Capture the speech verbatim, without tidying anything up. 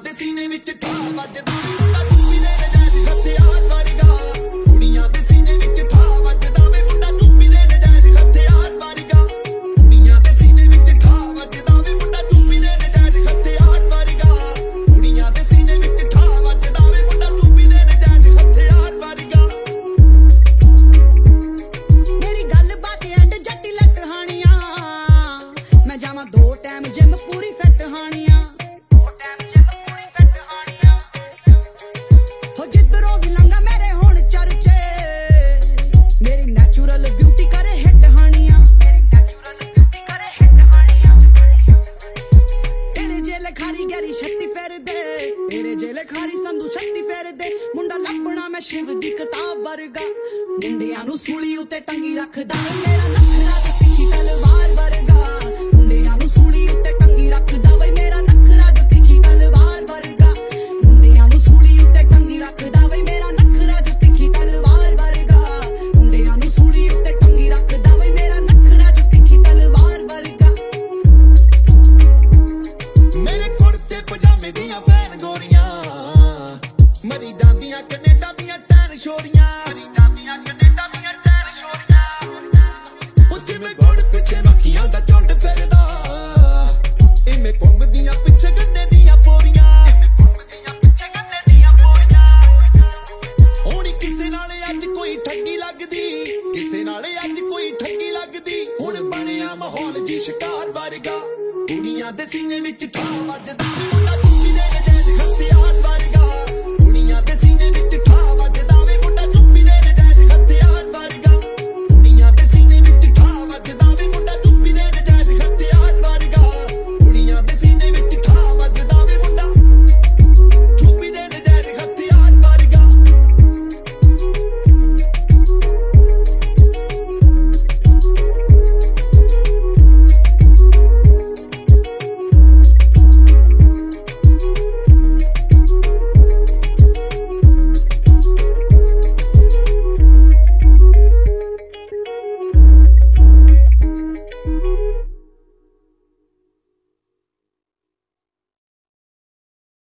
ਦੇ ਸੀਨੇ ਵਿੱਚ ਠਾ ਵੱਜਦਾ ਵੇ ਮੁੰਡਾ ਟੂਪੀ ਦੇ ਨਜਾਇਜ਼ ਹਥਿਆਰ ਵਰਗਾ ਕੁੜੀਆਂ ਦੇ ਸੀਨੇ ਵਿੱਚ ਠਾ ਵੱਜਦਾ ਵੇ ਮੁੰਡਾ ਟੂਪੀ ਦੇ ਨਜਾਇਜ਼ ਹਥਿਆਰ ਵਰਗਾ ਕੁੜੀਆਂ ਦੇ ਸੀਨੇ ਵਿੱਚ ਠਾ ਵੱਜਦਾ ਵੇ ਮੁੰਡਾ ਟੂਪੀ ਦੇ ਨਜਾਇਜ਼ ਹਥਿਆਰ ਵਰਗਾ ਕੁੜੀਆਂ ਦੇ ਸੀਨੇ ਵਿੱਚ ਠਾ ਵੱਜਦਾ ਵੇ ਮੁੰਡਾ ਟੂਪੀ ਦੇ ਨਜਾਇਜ਼ ਹਥਿਆਰ ਵਰਗਾ ਮੇਰੀ ਗੱਲ ਬਾਤ ਐਂਡ ਜੱਟੀ ਲੱਟ ਹਾਣੀਆਂ ਮੈਂ ਜਾਵਾਂ ਦੋ ਟਾਈਮ ਜਿਮ ਪੂਰੀ ਫਿੱਟ ਹਾਣੀਆਂ खारी गहरी छत्ती फेर दे तेरे जेले खारी संधू छत्ती फेर दे मुंडा लपना मैं शिव दी किताब वर्गा मुंडियां नू सूली उत्ते टंगी रखदा मेरा नखरा ते तिखी तलवार वर्गा मुंडियां नू सूली उत्ते टंगी रखदा वे मेरा नखरा जो तिखी तलवार वर्गा मुंडियां नू सूली उत्ते टंगी रखदा वे मेरा नखरा जो तिखी तलवार वर्गा मुंडियां नू सूली उत्ते टंगी रखदा वे मेरा नखरा जो तिखी तलवार वर्गा मरी जांदियां कनेडा दियां टैन छोरियां मरी जांदियां कनेडा दियां टैन छोरियां उत्ते में घोड़ पिछे मक्खियां दा झुंड फिरदा इमे घुमदियां पिछे गन्ने दियां पोरियां इमे घुमदियां पिछे गन्ने दियां पोरियां हुण किसे नाले अज कोई ठगी लगदी किसे नाले अज कोई ठगी लगदी हुण बनिया माहौल जी शिकार वर्गा कुड़ियां दे सीने विच ठा वजदा मुंडा टूपी दे नजायज़ हथियार